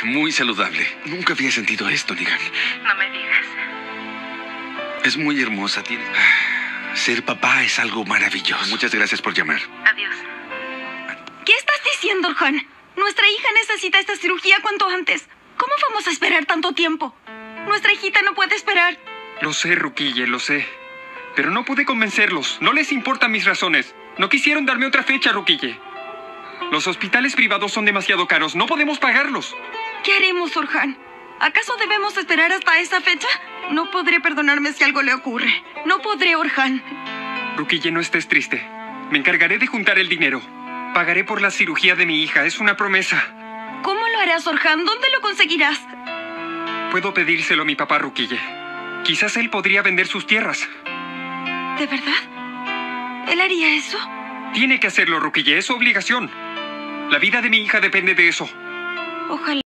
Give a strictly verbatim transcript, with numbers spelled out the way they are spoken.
muy saludable. Nunca había sentido esto, Negan. No me digas. Es muy hermosa. Tiene... Ser papá es algo maravilloso. Muchas gracias por llamar. Adiós. ¿Qué estás diciendo, Orhan? Nuestra hija necesita esta cirugía cuanto antes. ¿Cómo vamos a esperar tanto tiempo? Nuestra hijita no puede esperar. Lo sé, Ruquille, lo sé. Pero no pude convencerlos. No les importan mis razones. No quisieron darme otra fecha, Ruquille. Los hospitales privados son demasiado caros. No podemos pagarlos. ¿Qué haremos, Orhan? ¿Acaso debemos esperar hasta esa fecha? No podré perdonarme si algo le ocurre. No podré, Orhan. Ruquille, no estés triste. Me encargaré de juntar el dinero. Pagaré por la cirugía de mi hija. Es una promesa. ¿Cómo lo harás, Orhan? ¿Dónde lo conseguirás? Puedo pedírselo a mi papá, Ruquille. Quizás él podría vender sus tierras. ¿De verdad? ¿Él haría eso? Tiene que hacerlo, Ruquille. Es su obligación. La vida de mi hija depende de eso. Ojalá.